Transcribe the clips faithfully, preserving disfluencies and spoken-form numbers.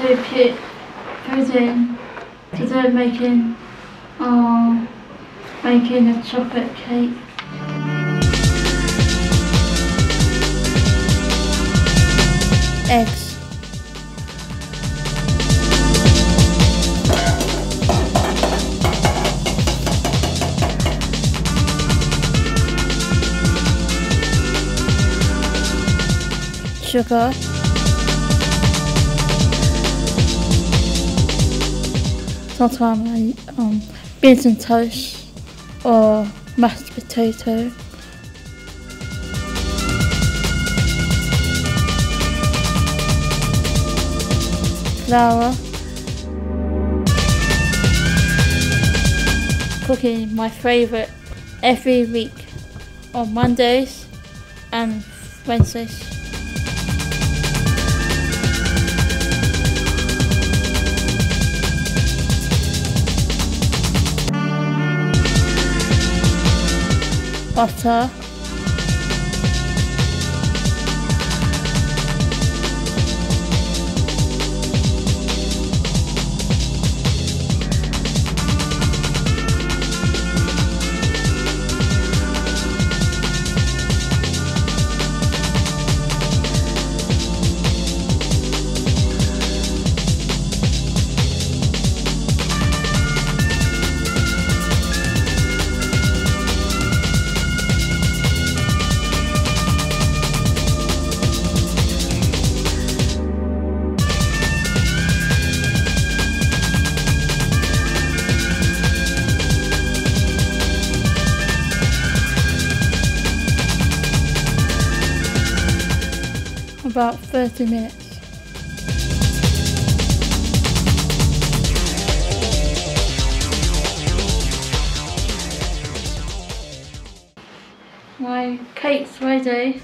P I P Pudding. Today I'm making, oh, making a chocolate cake. Eggs. Sugar. Sometimes I um, beans and toast or mashed potato. Flour. Cooking my favourite every week on Mondays and Wednesdays. Butter. About thirty minutes. My cake's ready.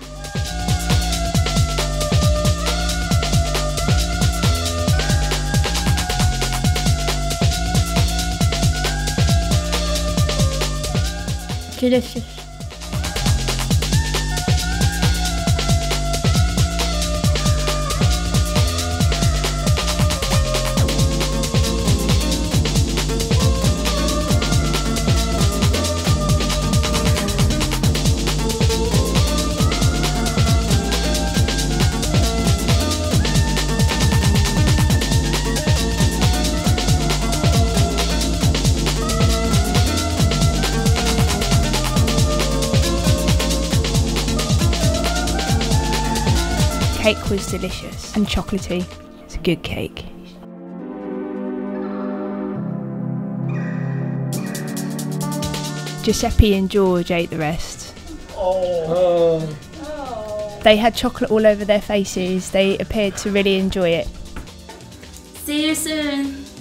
Delicious. Cake was delicious and chocolatey. It's a good cake. Giuseppe and George ate the rest. Oh. They had chocolate all over their faces. They appeared to really enjoy it. See you soon.